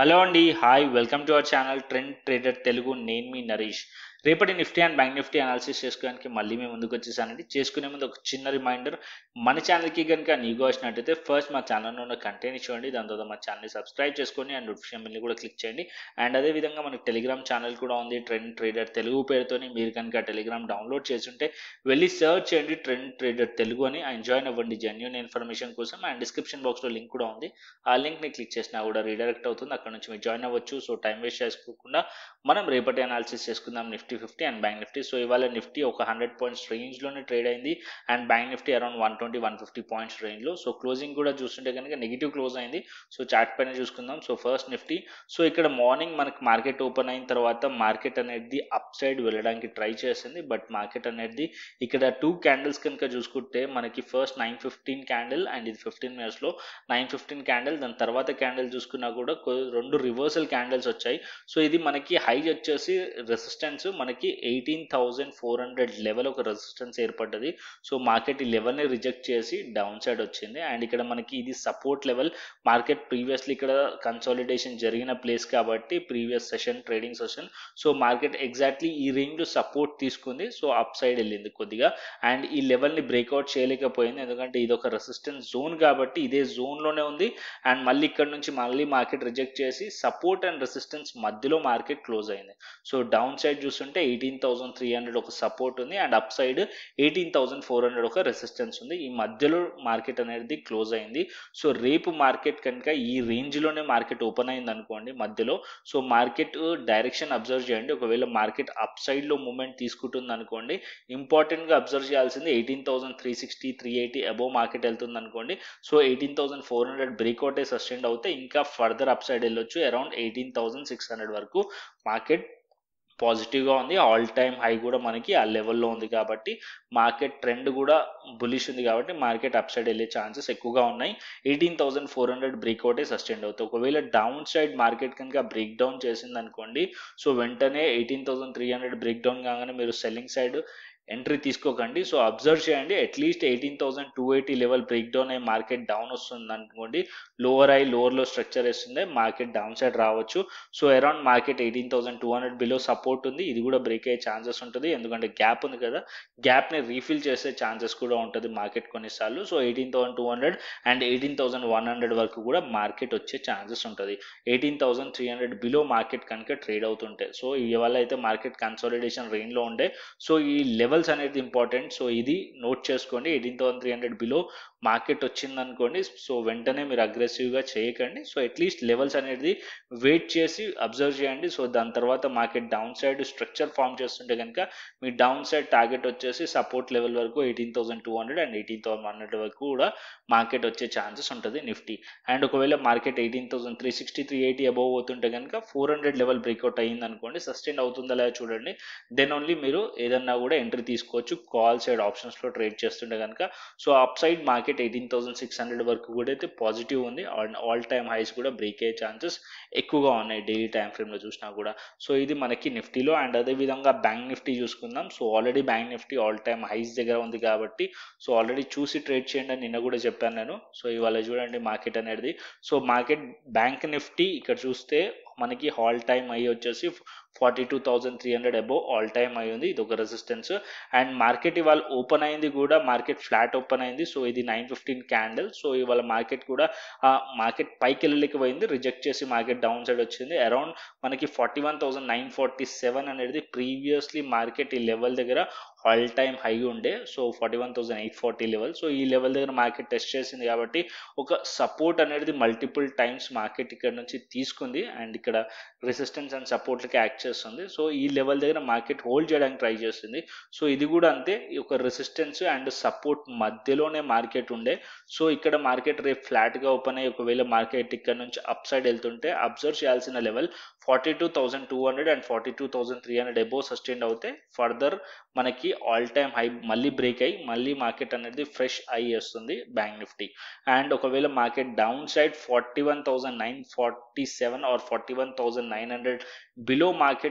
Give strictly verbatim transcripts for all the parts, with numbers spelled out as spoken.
Hello అండి, hi, welcome to our channel Trend Trader Telugu. నేను మీ నరేష్. రేపటి Nifty and bank Nifty analysis చేసుకోవడానికి మళ్ళీ మేము ముందుకు వచ్చేసానండి. చేసుకునే ముందు ఒక చిన్న రిమైండర్, మన ఛానల్కి కనుక నీకు వచ్చినట్టయితే ఫస్ట్ మా ఛానల్లో ఉన్న కంటెంట్ చూడండి, దాని తర్వాత మా ఛానల్ని సబ్స్క్రైబ్ చేసుకోండి అండ్ నోటిఫికేషన్ బిల్ని కూడా క్లిక్ చేయండి. అండ్ అదేవిధంగా మనకి టెలిగ్రామ్ ఛానల్ కూడా ఉంది, ట్రెండ్ ట్రేడర్ తెలుగు పేరుతోని. మీరు కనుక టెలిగ్రామ్ డౌన్లోడ్ చేస్తుంటే వెళ్ళి సర్చ్ చేయండి ట్రెండ్ ట్రేడర్ తెలుగు అని, అండ్ జాయిన్ అవ్వండి జెన్యూన్ ఇన్ఫర్మేషన్ కోసం. అండ్ డిస్క్రిప్షన్ బాక్స్లో లింక్ కూడా ఉంది, ఆ లింక్ని క్లిక్ చేసినా కూడా రీడైరెక్ట్ అవుతుంది, అక్కడ నుంచి మీరు జాయిన్ అవ్వచ్చు. సో టైం వేస్ట్ చేసుకోకుండా మనం రేపటి అనాలిసిస్ చేసుకుందాం Nifty fifty and bank Nifty. So ఇవాళ నిఫ్టీ ఒక హండ్రెడ్ పాయింట్స్ రేంజ్లోనే ట్రేడ్ అయింది and bank Nifty around one twenty one fifty points రేంజ్లో. సో క్లోజింగ్ కూడా చూస్తుంటే కనుక నెగిటివ్ క్లోజ్ అయింది. సో చార్ట్ పైన చూసుకుందాం. సో ఫస్ట్ నిఫ్టీ, సో ఇక్కడ మార్నింగ్ మనకి మార్కెట్ ఓపెన్ అయిన తర్వాత మార్కెట్ అనేది అప్ సైడ్ వెళ్ళడానికి ట్రై చేసింది, బట్ మార్కెట్ అనేది ఇక్కడ టూ క్యాండిల్స్ కనుక చూసుకుంటే మనకి first nine fifteen candle and ఇది ఫిఫ్టీన్ మినిట్స్లో నైన్ ఫిఫ్టీన్ క్యాండిల్, దాని తర్వాత క్యాండిల్ చూసుకున్నా కూడా రెండు రివర్సల్ క్యాండిల్స్ వచ్చాయి. సో ఇది మనకి హై వచ్చేసి రెసిస్టెన్స్ మనకి eighteen thousand four hundred level ఒక రెసిస్టెన్స్ ఏర్పడ్డది. సో మార్కెట్ ఈ లెవెల్ని రిజెక్ట్ చేసి డౌన్ సైడ్ వచ్చింది. అండ్ ఇక్కడ మనకి ఇది సపోర్ట్ లెవెల్. మార్కెట్ ప్రీవియస్లీ ఇక్కడ కన్సాలిడేషన్ జరిగిన ప్లేస్ కాబట్టి previous session trading session, so market exactly ఈ రేంజ్ సపోర్ట్ తీసుకుంది. సో అప్ సైడ్ వెళ్ళింది కొద్దిగా అండ్ ఈ లెవెల్ని బ్రేక్అవుట్ చేయలేకపోయింది, ఎందుకంటే ఇది ఒక రెసిస్టెన్స్ జోన్ కాబట్టి ఇదే జోన్లోనే ఉంది. అండ్ మళ్ళీ ఇక్కడ నుంచి మళ్ళీ మార్కెట్ రిజెక్ట్ చేసి సపోర్ట్ అండ్ రెసిస్టెన్స్ మధ్యలో మార్కెట్ క్లోజ్ అయింది. సో డౌన్ సైడ్ చూస్తుంటే ఎయిటీన్ థౌసండ్ త్రీ హండ్రెడ్ ఒక సపోర్ట్ ఉంది and up side eighteen thousand four hundred ఒక రెసిస్టెన్స్ ఉంది. ఈ మధ్యలో మార్కెట్ అనేది క్లోజ్ అయింది. సో రేపు మార్కెట్ కనుక ఈ రేంజ్లోనే మార్కెట్ ఓపెన్ అయింది అనుకోండి మధ్యలో, సో మార్కెట్ డైరెక్షన్ అబ్జర్వ్ చేయండి. ఒకవేళ మార్కెట్ అప్ సైడ్లో మూమెంట్ తీసుకుంటుంది అనుకోండి, ఇంపార్టెంట్గా అబ్జర్వ్ చేయాల్సింది eighteen thousand three sixty three eighty above market వెళ్తుంది అనుకోండి. So eighteen thousand four hundred breakout sustain అవుతే ఇంకా ఫర్దర్ అప్ సైడ్ వెళ్ళొచ్చు. Around eighteen thousand six hundred వరకు మార్కెట్ పాజిటివ్గా ఉంది. ఆల్ టైమ్ హై కూడా మనకి ఆ లెవెల్లో ఉంది కాబట్టి మార్కెట్ ట్రెండ్ కూడా బులిష్ ఉంది కాబట్టి మార్కెట్ అప్ సైడ్ వెళ్ళే ఛాన్సెస్ ఎక్కువగా ఉన్నాయి. ఎయిటీన్ థౌసండ్ ఫోర్ హండ్రెడ్ బ్రేక్అవుటే సస్టైన్ అవుతుంది. ఒకవేళ డౌన్ సైడ్ మార్కెట్ కనుక బ్రేక్ డౌన్ చేసింది అనుకోండి, సో వెంటనే eighteen thousand three hundred break down కాగానే మీరు సెల్లింగ్ సైడ్ ఎంట్రీ తీసుకోకండి. సో అబ్జర్వ్ చేయండి, at least eighteen thousand two eighty level break down అయ్యి మార్కెట్ డౌన్ వస్తుంది అనుకోండి, లోవర్ అయ్యి లోవర్లో స్ట్రక్చర్ వేస్తుంది, మార్కెట్ డౌన్ సైడ్ రావచ్చు. So around market eighteen thousand two hundred below support ఉంది, ఇది కూడా బ్రేక్ అయ్యే ఛాన్సెస్ ఉంటుంది, ఎందుకంటే గ్యాప్ ఉంది కదా, గ్యాప్ని రీఫిల్ చేసే ఛాన్సెస్ కూడా ఉంటుంది మార్కెట్ కొన్నిసార్లు. So eighteen thousand two hundred and eighteen thousand one hundred వరకు కూడా మార్కెట్ వచ్చే ఛాన్సెస్ ఉంటుంది. Eighteen thousand three hundred below market కనుక ట్రేడ్ అవుతుంటే, సో ఇవాళ అయితే మార్కెట్ కన్సాలిడేషన్ రేంజ్లో ఉండే. సో ఈ లెవెల్స్ అనేది ఇంపార్టెంట్. సో ఇది నోట్ చేసుకోండి, eighteen thousand three hundred below market వచ్చింది అనుకోండి, సో వెంటనే మీరు అగ్రెసివ్గా చేయకండి. సో అట్లీస్ట్ లెవెల్స్ అనేది వెయిట్ చేసి అబ్జర్వ్ చేయండి. సో దాని తర్వాత market down side structure form చేస్తుంటే కనుక మీ డౌన్ సైడ్ టార్గెట్ వచ్చేసి సపోర్ట్ లెవెల్ వరకు eighteen thousand two hundred and eighteen thousand one hundred వరకు కూడా మార్కెట్ వచ్చే ఛాన్సెస్ ఉంటుంది నిఫ్టీ. అండ్ ఒకవేళ market eighteen thousand three sixty three eighty above అవుతుంటే కనుక ఫోర్ హండ్రెడ్ లెవెల్ బ్రేక్అవుట్ అయ్యింది అనుకోండి, సస్టైన్ అవుతుందా లేదా చూడండి, దెన్ ఓన్లీ మీరు ఏదన్నా కూడా ఎంట్రీ తీసుకోవచ్చు కాల్ సైడ్ ఆప్షన్స్లో ట్రేడ్ చేస్తుంటే కనుక. So up side market eighteen thousand six hundred వరకు కూడా అయితే పాజిటివ్ ఉంది అండ్ ఆల్ టైమ్ హైస్ కూడా బ్రేక్ అయ్యే ఛాన్సెస్ ఎక్కువగా ఉన్నాయి డైలీ టైమ్ ఫ్రేమ్లో చూసినా కూడా. సో ఇది మనకి నిఫ్టీలో. అండ్ అదేవిధంగా బ్యాంక్ నిఫ్టీ చూసుకుందాం. So already bank Nifty all time highs దగ్గర ఉంది కాబట్టి సో ఆల్రెడీ చూసి ట్రేడ్ చేయండి అని నిన్న కూడా చెప్పాను నేను. సో ఇవాళ చూడండి మార్కెట్ అనేది, సో మార్కెట్ బ్యాంక్ నిఫ్టీ ఇక్కడ చూస్తే మనకి ఆల్ టైమ్ హై వచ్చేసి forty two thousand three hundred above all time అయి ఉంది, ఇది ఒక రెసిస్టెన్స్. అండ్ మార్కెట్ ఇవాళ ఓపెన్ అయింది కూడా, మార్కెట్ ఫ్లాట్ ఓపెన్ అయింది. సో ఇది నైన్ ఫిఫ్టీన్ క్యాండిల్. సో ఇవాళ మార్కెట్ కూడా మార్కెట్ పైకి వెళ్ళలేకపోయింది, రిజెక్ట్ చేసి మార్కెట్ డౌన్ సైడ్ వచ్చింది. అరౌండ్ మనకి forty one thousand nine forty seven అనేది ప్రీవియస్లీ మార్కెట్ ఈ లెవెల్ దగ్గర ఆల్ టైమ్ హై ఉండే. So forty one thousand eight forty level. So ఈ లెవెల్ దగ్గర మార్కెట్ టెస్ట్ చేసింది కాబట్టి ఒక సపోర్ట్ అనేది మల్టిపుల్ టైమ్స్ మార్కెట్ ఇక్కడ నుంచి తీసుకుంది అండ్ ఇక్కడ రెసిస్టెన్స్ అండ్ సపోర్ట్లకి యాక్ట్ చేస్తుంది. సో ఈ లెవెల్ దగ్గర మార్కెట్ హోల్డ్ చేయడానికి ట్రై చేస్తుంది. సో ఇది కూడా అంతే, ఒక రెసిస్టెన్స్ అండ్ సపోర్ట్ మధ్యలోనే మార్కెట్ ఉండే. సో ఇక్కడ మార్కెట్ రేపు ఫ్లాట్గా ఓపెన్ అయ్యి ఒకవేళ మార్కెట్ ఇక్కడ నుంచి అప్ సైడ్ వెళ్తుంటే అబ్జర్వ్ చేయాల్సిన level forty two thousand two hundred and forty two thousand three hundred above sustain అవుతే ఫర్దర్ మనకి ఆల్ టైమ్ హై మళ్ళీ బ్రేక్ అయ్యి మళ్ళీ మార్కెట్ అనేది ఫ్రెష్ హై వస్తుంది బ్యాంక్ నిఫ్టీ. అండ్ ఒకవేళ market down side forty one thousand nine forty seven or forty one thousand nine hundred below market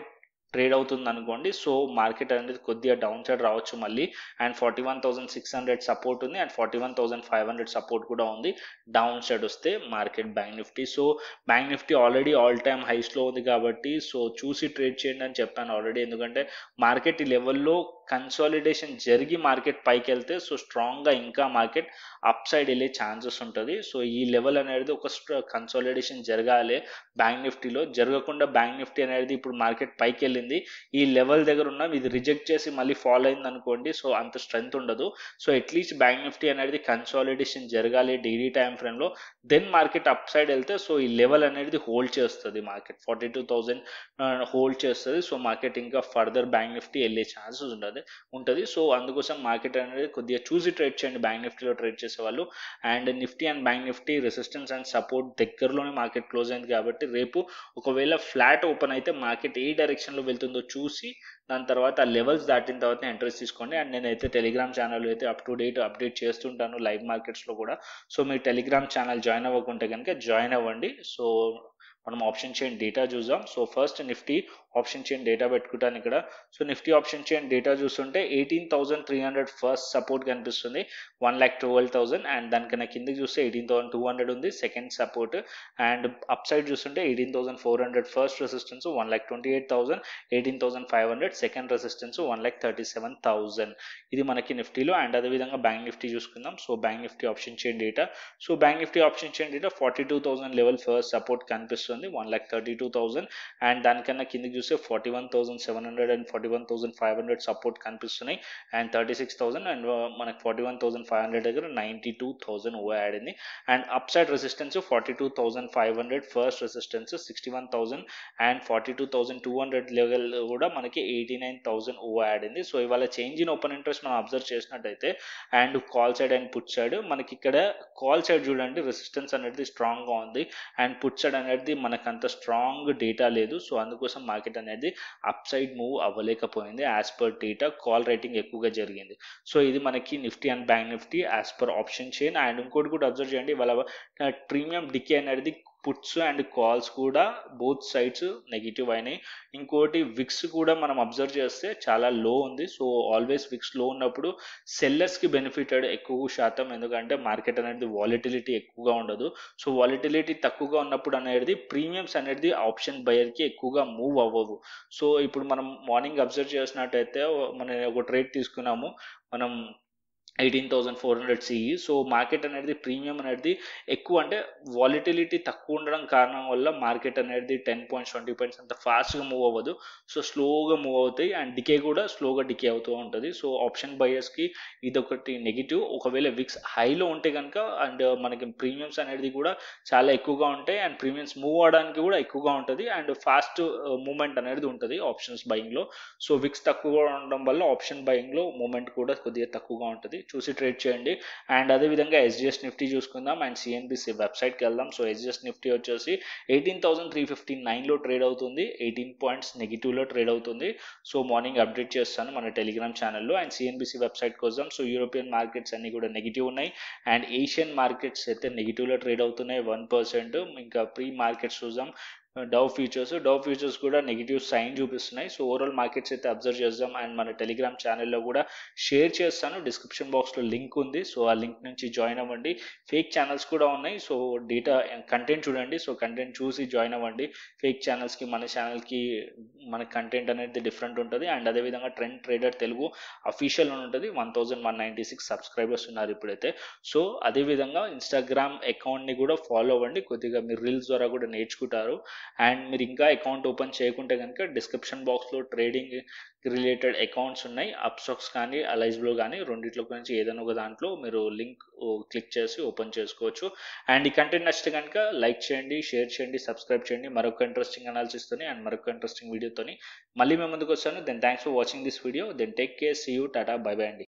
trade అవుతుంది అనుకోండి. సో మార్కెట్ అనేది కొద్దిగా డౌన్ సైడ్ రావచ్చు మళ్ళీ. And forty one thousand six hundred support ఉంది and forty one thousand five hundred support కూడా ఉంది down side వస్తే market bank Nifty. So bank Nifty already all time హైస్లో ఉంది కాబట్టి సో చూసి ట్రేడ్ చేయండి అని చెప్పాను ఆల్రెడీ. ఎందుకంటే మార్కెట్ ఈ లెవెల్లో కన్సాలిడేషన్ జరిగి మార్కెట్ పైకి వెళ్తే సో స్ట్రాంగ్గా ఇంకా మార్కెట్ అప్ సైడ్ వెళ్ళే ఛాన్సెస్ ఉంటుంది. సో ఈ లెవెల్ అనేది ఒక కన్సాలిడేషన్ జరగాలి బ్యాంక్ నిఫ్టీలో. జరగకుండా బ్యాంక్ నిఫ్టీ అనేది ఇప్పుడు మార్కెట్ పైకి వెళ్ళింది, ఈ లెవెల్ దగ్గర ఉన్న ఇది రిజెక్ట్ చేసి మళ్ళీ ఫాలో అయింది అనుకోండి, సో అంత స్ట్రెంత్ ఉండదు. సో అట్లీస్ట్ బ్యాంక్ నిఫ్టీ అనేది కన్సాలిడేషన్ జరగాలి డైలీ టైం ఫ్రేమ్లో, దెన్ మార్కెట్ అప్ సైడ్ వెళ్తే సో ఈ లెవెల్ అనేది హోల్డ్ చేస్తుంది market forty two thousand hold చేస్తుంది. సో మార్కెట్ ఇంకా ఫర్దర్ బ్యాంక్ నిఫ్టీ వెళ్ళే ఛాన్సెస్ ఉంటుంది ఉంటుంది సో అందుకోసం మార్కెట్ అనేది కొద్దిగా చూసి ట్రేడ్ చేయండి బ్యాంక్ నిఫ్టీలో ట్రేడ్ చేసే వాళ్ళు. And Nifty and bank Nifty resistance and support దగ్గరలోనే మార్కెట్ క్లోజ్ అయింది కాబట్టి రేపు ఒకవేళ ఫ్లాట్ ఓపెన్ అయితే మార్కెట్ ఏ డైరెక్షన్లో వెళ్తుందో చూసి దాని తర్వాత ఆ లెవెల్స్ దాటిన తర్వాత ఎంట్రీస్ తీసుకోండి. అండ్ నేనైతే టెలిగ్రామ్ ఛానల్ అయితే అప్ టు డేట్ అప్డేట్ చేస్తుంటాను లైవ్ మార్కెట్స్లో కూడా. సో మీరు టెలిగ్రామ్ ఛానల్ జాయిన్ అవ్వకుంటే కనుక జాయిన్ అవ్వండి. సో మనం ఆప్షన్ చైన్ డేటా చూద్దాం. So first Nifty option chain data పెట్టుకుంటాను ఇక్కడ. So Nifty option chain data చూస్తుంటే eighteen thousand three hundred first support కనిపిస్తుంది, one lakh twelve thousand. And దానికన్నా కిందకి చూస్తే ఎయిటీన్ థౌసండ్ టూ హండ్రెడ్ ఉంది second support. And up side చూస్తుంటే eighteen thousand four hundred first resistance, one lakh twenty eight thousand, eighteen thousand five hundred second resistance, one lakh thirty seven thousand. ఇది మనకి నిఫ్టీలో. And అదేవిధంగా bank Nifty చూసుకుందాం. So bank Nifty option chain data. So bank Nifty option chain data forty two thousand level first support కనిపిస్తుంది, one lakh thirty two thousand. And దానికన్నా కిందకి చూస్తే forty one thousand seven hundred and forty one thousand five hundred support కనిపిస్తున్నాయి. And thirty six thousand and మనకి forty one thousand five hundred దగ్గర ninety two thousand over add అయింది. And up side resistance forty two thousand five hundred first resistance, sixty one thousand and forty two thousand two hundred level కూడా మనకి eighty nine thousand over add అయింది. So ఇవాళ change in open interest మనం observe చేసినట్టయితే and call side and put side మనకి ఇక్కడ call side చూడండి resistance అనేది స్ట్రాంగ్గా ఉంది అండ్ పుట్ సైడ్ అనేది మనకు అంత స్ట్రాంగ్ డేటా లేదు. సో అందుకోసం మార్కెట్ అనేది అప్ సైడ్ మూవ్ అవ్వలేకపోయింది as per data, call writing ఎక్కువగా జరిగింది. సో ఇది మనకి Nifty and bank Nifty as per option chain. And ఇంకోటి కూడా అబ్జర్వ్ చేయండి, వాళ్ళ ప్రీమియం డికే అనేది పుట్స్ అండ్ కాల్స్ కూడా బోత్ సైడ్స్ నెగిటివ్ అయినాయి. ఇంకోటి విక్స్ కూడా మనం అబ్జర్వ్ చేస్తే చాలా లో ఉంది. సో ఆల్వేస్ విక్స్ లో ఉన్నప్పుడు సెల్లర్స్కి బెనిఫిటెడ్ ఎక్కువ శాతం, ఎందుకంటే మార్కెట్ అనేది వాలిటిలిటీ ఎక్కువగా ఉండదు. సో వాలిటిలిటీ తక్కువగా ఉన్నప్పుడు అనేది ప్రీమియమ్స్ అనేది ఆప్షన్ బయర్కి ఎక్కువగా మూవ్ అవ్వవు. సో ఇప్పుడు మనం మార్నింగ్ అబ్జర్వ్ చేసినట్టయితే మనం ఒక ట్రేడ్ తీసుకున్నాము మనం eighteen thousand four hundred CE. So market అనేది ప్రీమియం అనేది ఎక్కువ, అంటే వాలిటిలిటీ తక్కువ ఉండడం కారణం వల్ల మార్కెట్ అనేది టెన్ పాయింట్స్ ట్వంటీ పాయింట్స్ అంత ఫాస్ట్గా మూవ్ అవ్వదు. సో స్లోగా మూవ్ అవుతాయి అండ్ డికే కూడా స్లోగా డికే అవుతూ ఉంటుంది. సో ఆప్షన్ బయర్స్కి ఇదొకటి నెగిటివ్. ఒకవేళ విక్స్ హైలో ఉంటే కనుక అండ్ మనకి ప్రీమియమ్స్ అనేది కూడా చాలా ఎక్కువగా ఉంటాయి అండ్ ప్రీమియమ్స్ మూవ్ అవడానికి కూడా ఎక్కువగా ఉంటుంది అండ్ ఫాస్ట్ మూమెంట్ అనేది ఉంటుంది ఆప్షన్స్ బయింగ్లో. సో విక్స్ తక్కువగా ఉండడం వల్ల ఆప్షన్ బయింగ్లో మూమెంట్ కూడా కొద్దిగా తక్కువగా ఉంటుంది, చూసి ట్రేడ్ చేయండి. అండ్ అదేవిధంగా ఎస్జిఎస్ నిఫ్టీ చూసుకుందాం అండ్ సిఎన్బిసి వెబ్సైట్కి వెళ్దాం. సో ఎస్జిఎస్ నిఫ్టీ వచ్చేసి ఎయిటీన్ థౌసండ్ త్రీ ఫిఫ్టీ నైన్లో ట్రేడ్ అవుతుంది, ఎయిటీన్ పాయింట్స్ నెగిటివ్లో ట్రేడ్ అవుతుంది. సో మార్నింగ్ అప్డేట్ చేస్తాను మన టెలిగ్రామ్ ఛానల్లో. అండ్ సిఎన్బిసి వెబ్సైట్ కోసం సో యూరోపియన్ మార్కెట్స్ అన్ని కూడా నెగిటివ్ ఉన్నాయి అండ్ ఏషియన్ మార్కెట్స్ అయితే నెగిటివ్లో ట్రేడ్ అవుతున్నాయి వన్ పర్సెంట్. ఇంకా ప్రీ మార్కెట్స్ చూద్దాం, డవ్ ఫ్యూచర్స్ డవ్ ఫ్యూచర్స్ కూడా నెగిటివ్ సైన్ చూపిస్తున్నాయి. సో ఓవరాల్ మార్కెట్స్ అయితే అబ్జర్వ్ చేద్దాం అండ్ మన టెలిగ్రామ్ ఛానల్లో కూడా షేర్ చేస్తాను, డిస్క్రిప్షన్ బాక్స్లో లింక్ ఉంది. సో ఆ లింక్ నుంచి జాయిన్ అవ్వండి. ఫేక్ ఛానల్స్ కూడా ఉన్నాయి, సో డేటా కంటెంట్ చూడండి. సో కంటెంట్ చూసి జాయిన్ అవ్వండి. ఫేక్ ఛానల్స్కి మన ఛానల్కి మన కంటెంట్ అనేది డిఫరెంట్ ఉంటుంది. అండ్ అదేవిధంగా ట్రెండ్ ట్రేడర్ తెలుగు అఫీషియల్ ఉంటుంది, one thousand one ninety six subscribers ఉన్నారు ఇప్పుడైతే. సో అదేవిధంగా ఇన్స్టాగ్రామ్ అకౌంట్ని కూడా ఫాలో అవ్వండి, కొద్దిగా మీరు రీల్స్ ద్వారా కూడా నేర్చుకుంటారు. అండ్ మీరు ఇంకా అకౌంట్ ఓపెన్ చేయకుంటే కనుక డిస్క్రిప్షన్ బాక్స్లో ట్రేడింగ్ రిలేటెడ్ అకౌంట్స్ ఉన్నాయి, అప్స్టాక్స్ కానీ అలైజ్లో కానీ రెండిట్లో గురించి ఏదైనా ఒక దాంట్లో మీరు లింక్ క్లిక్ చేసి ఓపెన్ చేసుకోవచ్చు. అండ్ ఈ కంటెంట్ నచ్చితే కనుక లైక్ చేయండి, షేర్ చేయండి, సబ్స్క్రైబ్ చేయండి. మరొక ఇంట్రెస్టింగ్ అనాలిసిస్తోని అండ్ మరొక ఇంట్రెస్టింగ్ వీడియోతోని మళ్ళీ మేము ముందుకు వస్తాను. Then thanks for watching this video. Then take care, see you, tata, bye bye అండి.